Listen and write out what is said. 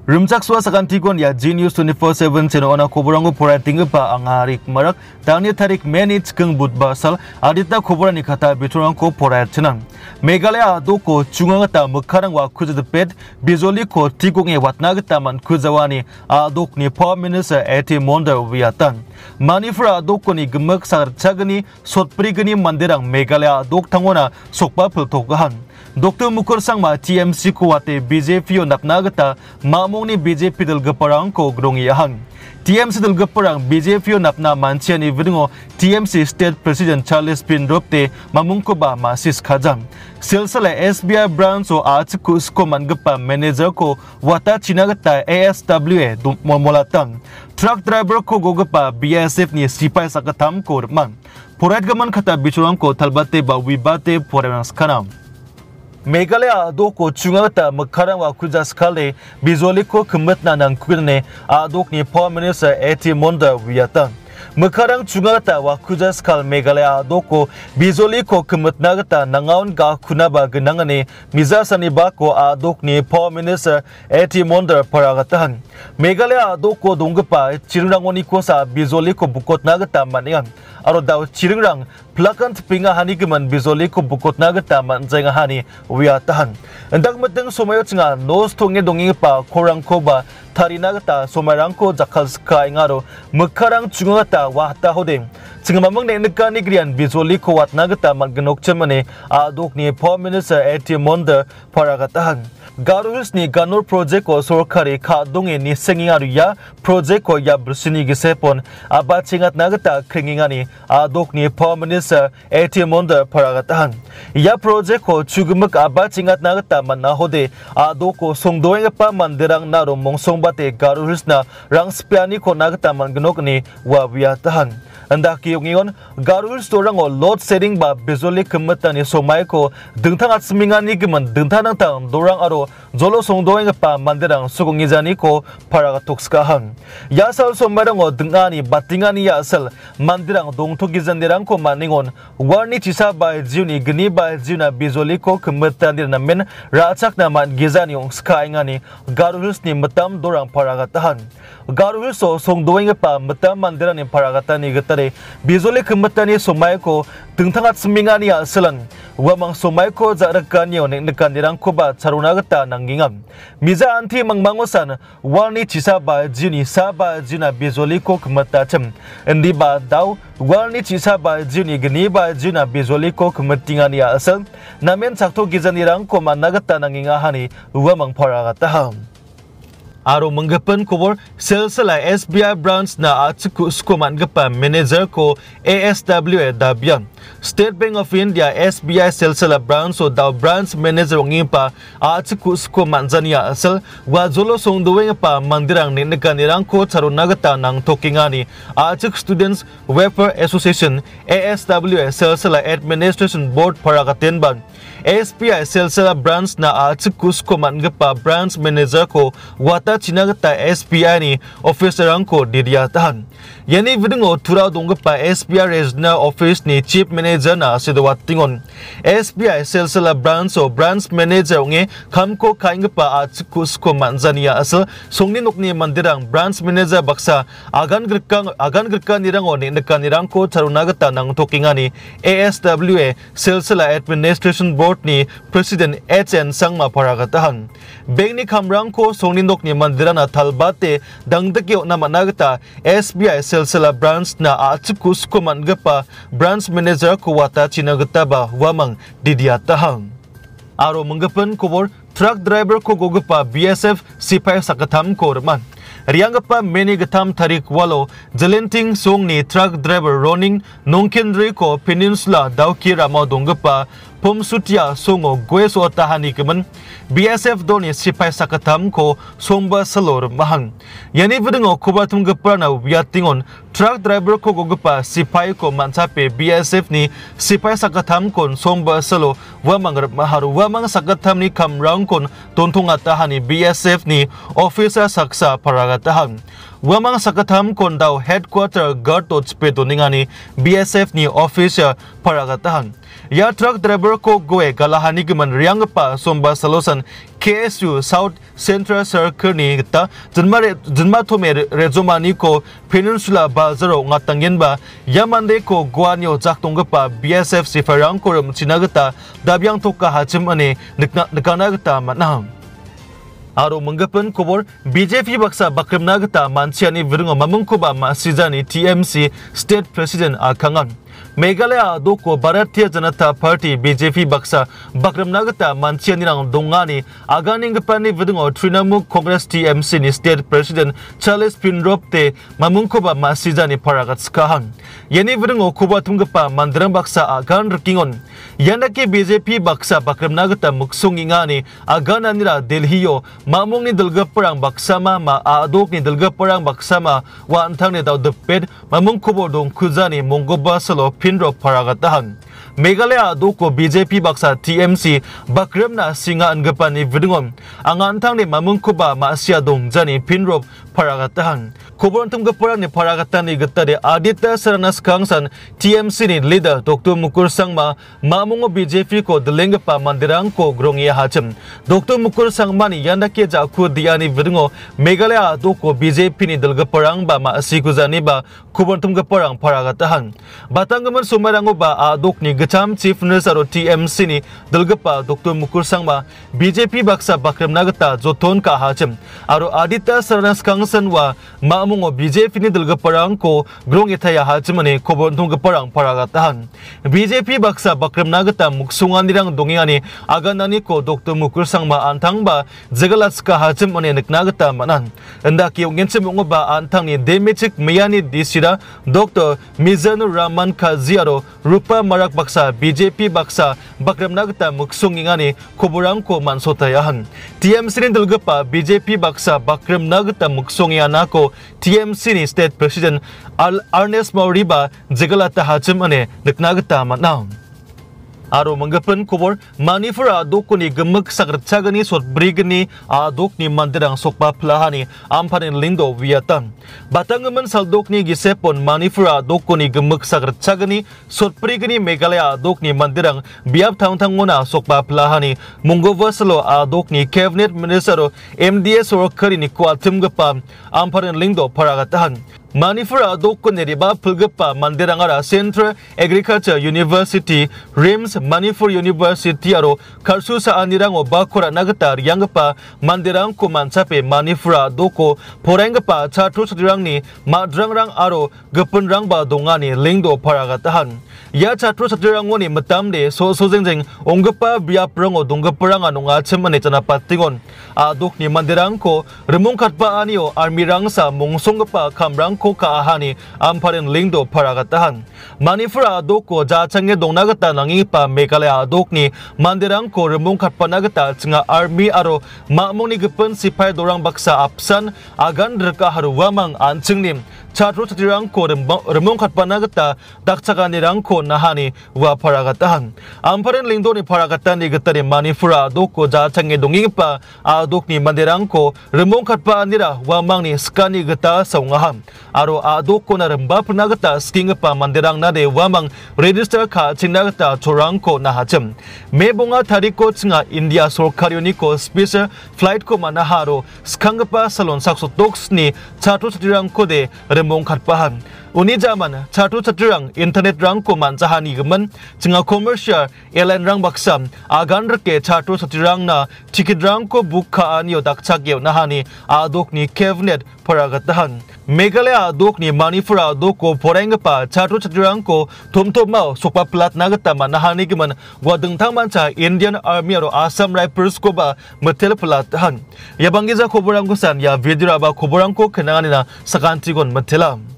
Rumcak sua sakantikon ya Genius 24/7 channel ona Koborang porai tinggipa ang Rik Marak tangni tarik manage keng but basal adita Koborang ni kata biturangko porai chenan Meghalaya doko chungangata mukharang wa kuja dipet Bijoli ko Chu.ongkuja uiatnagipa man kujawani adok ni Prime Minister A.chik Kobor wiatan Manifra doko ni gemek sar chagani sotprigani mandirang Meghalaya dok tangona sokpa peltogahan Dr.Mukul sangma TMCko wate BJPo napnagata mamong ni BJP dal gaparangko grongyahan TMC dal gaparang BJPo napna manchian ividingo TMC State President Charles Pindropte mamungko ba masis khajam silsala SBI branch o A.chik Kobor manager ko wata chinagata ASWA molatang truck driver ko gogapa BSF ni sipai sakatam ko man porat gaman kata bichurang ko talbate ba wibate porangs kanam Meghalaya doko chungata mukharang wa kuja skale Bijoli ko kemetna nang kudne adok ni Prime Minister A.chik Kobor wiatan mukharang chungata wa kuja skal Meghalaya doko Bijoli ko kemetna gata nangaun ga kunaba genangane mizasani ba ko adok ni Prime Minister A.chik Kobor paragatahan Meghalaya doko donggapa chiringrangoni ko sa Bijoli ko bukotna gata manian aro daw chiringrang Plakan pinga hani geman Bijoli ko bukot nagata man jainga hani wiatahan endak meteng somayo chinga nos tonge dongi pa korang ko ba thari nagata somarang ko jakal ska ingaro mukharang chungata wahta hodeng chinga mamang ne nekani grian Bijoli ko wat nagata man genok chemane adok ni Prime Minister A.chik Kobor paragatahan Garo ni ganor project ko sorkari kha donge ni sengingaru ya project ko ya bersini gisepon aba chingat nagata kringingani adok ni Prime Minister A.chik Kobor paragatahan ya project ko chugumuk aba chingat nagata manna hode adok ko songdoeng pa mandirang naro mongsong bate Garo na rang spiani ko nagata man genok ni wa wiatahan andaki yongion Garo storang o load setting ba Bijoli kemetani somai ko dengtang atsmingani geman dengtanang tang dorang aro Jolo songdoeng pa mandirang sugongijani ko paragatukskahan yasal somarang o dengani batingani yasal mandirang dongtogizandirang ko maningon warni chisa ba jiuni gni ba jiuna Bijoli ko kemetani namen rachak na man gizani ong skaingani Garo ni matam dorang paragatahan Garo so songdoeng pa matam mandirang ni paragatani gatare Bijoli kemetani somai ko dengtangat semingani yasalan wamang somai ko jarakani onek nekandirang ko ba charunagata nangingam miza anti mangmangosan warni chisa ba jini sa ba jina Bijoli ko kemetachem endi ba daw warni chisa ba jini gni ba jina Bijoli ko kemetingani asal namen sakto gizanirang ko managata nangingahani wamang paragataham Aro menggepen Kobor silsila SBI branch na A.chik Kobor manager ko ASWA dabian State Bank of India SBI silsila branch o daw branch manager ngipa A.chik Kobor jania asal wa jolo songdoeng pa mandirang ni nekanirang ko charunagata nang tokingani A.chik Students Welfare Association ASWA silsila administration board paragaten ban SBI silsila branch na A.chik Kobor branch manager ko wata chinagata SBI ni officerang ko didiyatahan yani vidingo turao donggapa SBI regional office ni chief manager na sidawatingon SBI silsila branch o branch manager nge kamko kainggapa A.chik Kobor jania asal songni nokni mandirang branch manager baksa agan gerkan nirang o ni nekanirang ko charunagata nang tokingani ASWA silsila administration board ni president H.N. sangma paragatahan bengni kamrang ko songni nokni mandirana talbate dangdekyo na managata SBI silsila branch na A.chik Kobor branch manager ko wata chinagata ba wamang didiyatahang aro menggepen Kobor truck driver ko gogapa BSF sipai sakatam ko reman Rianggapa meni getam tarik walo jelenting song ni truck driver running nongkendri ko peninsula dauki ramau donggapa pomsutia songo gueso tahani kemen BSF doni sipai sakatam ko somba salor mahang yani videngo kubatum geprana wiatingon truck driver ko gogapa sipai ko mancape BSF ni sipai sakatam kon somba salo wamang maharu wamang sakatam ni kamrang kon tontonga tahani BSF ni officer saksa paragatahan wamang sakatham kondau headquarter guard to chpeto ningani BSF ni officer paragatahan ya truck driver ko goe galahani giman riang pa somba salosan KSU South Central Circle ni kita jenma thome rezomani ko peninsula bazaro ngatangyen ba yamande ko guanyo jaktong pa BSF sifarang ko chinagata dabyang tokka hachim ane nikana gata manam aro menggapan kobor BJP baksa bakrimna gata mansiani virungo mamungkuba masijani TMC State President akangan Meghalaya doko Bharatiya Janata Party BJP baksa bakramna gata mansiani rang dongani aganing gapani vidungo Trinamool Congress TMC ni State President Charles Pinropte mamungkuba masijani paragat skahan yani vidungo kuba tunggapa mandrang baksa agan rekingon yanaki BJP baksa bakramna gata muksungingani agan anira Delhiyo mamung ni dalgaparang baksama ma adok ni dalgaparang baksama wa antang ni daw dipet mamung kubo dong kuzani monggoba salo pinro paragatahan Meghalaya doko BJP baksa TMC bakramna singa angapani vidungom ang antang ni mamungkuba maasya dong jani pinro paragatahan Kobor tunggapurang ni paragatan ni gatade adita saranas kangsan TMC ni leader Dr.Mukul sangma mamungo BJP ko delengapa mandirang ko grongya hachim Dr.Mukul sangma ni yandake jaku diani vidungo Meghalaya doko BJP ni delgaparang ba maasikuzani ba Kobor tunggapurang paragatahan Batanggaman sumarango ba adok ni gacham chief nurse aro TMC ni delgapa Dr.Mukul sangma BJP baksa bakram nagata joton ka hachim aro adita saranas kangsan wa mamungo BJP ni delgaparang ko grong ithaya hachimani Kobor tunggapurang paragatahan BJP baksa bakram nagata muksungan nirang dongingani aganani ko Dr.Mukul sangma antang ba jagalatska hachim ane niknagata manan endaki ungenchim ungo ba antang ni demechik mayani disira Dr. Mizanu Raman Kaziaro Rupa Marak baksa BJP baksa bakram nagata muksungingani Koborang ko mansotayahan TMC ni delgapa BJP baksa bakram nagata muksungingana ko TMC ni State President Ernest Mauriba jagalata hachim ane niknagata matnaw aro menggapan kobor manifura doko ni gemuk sakrchagani sot brigani adok ni mandirang sokpa plahani ampanin lindo viatan batangaman saldok ni gisepon manifura doko ni gemuk sakrchagani sot brigani Meghalaya adok ni mandirang biap thangthangona sokpa plahani munggovaslo adok ni cabinet minister MDS orkari ni kwatim gapa ampanin lindo paragatahan Manifura doko neriba pulgapa mandirangara Central Agriculture University Rims Manipur University aro karsu sa anirango bakura nagata riangpa mandirang ko mansape Manifura doko porengpa chatru sadirang ni madrangrang aro gapunrang ba dongani lingdo paragatahan ya chatru sadirang ni matamde so jengjeng ongpa biaprango donggaprang anunga chemane chanapatingon adok ni mandirang ko remung khatpa anio armirang sa mungsongpa kamrang ko kaahani amparin lingdo paragatahan Manifura doko jachange dongnagata nangipa Meghalaya adok ni mandirang ko remung khatpanagata chinga army aro mamong ni gepen sipai dorang baksa apsan agan reka haru wamang anchingnim chatru chatirang ko remung khatpanagata dakchakanirang ko nahani wa paragatahan amparin lingdo ni paragatan ni gatari Manifura doko jachange dongipa adok ni mandirang ko remung khatpa anira wamang ni skani gata saungaham aro adok ko na remba pnagata skingpa mandirang na de wamang register ka chinagata chorangko na hachim mebonga tariko chinga India sorkaryo ko special flight ko manaharo skangpa salon sakso toks ni chatru chatirang ko de remong khatpahan uni zaman chatru chatirang internet rang ko manjahani gemen chinga commercial airline rang baksam agan reke chatru chatirang na ticket rang ko book ka anyo dakchakyo nahani adok ni cabinet paragatahan Meghalaya adok ni Manifura adok ko porengpa chatru chatirang ko thomthomau sokpa plat nagata manahani gemen wadeng thangmancha Indian Army aro Assam Rifles ko ba mittela platahan yabangiza Koborang kusan ya video ba Koborang ko kenanganina sakantikon mittela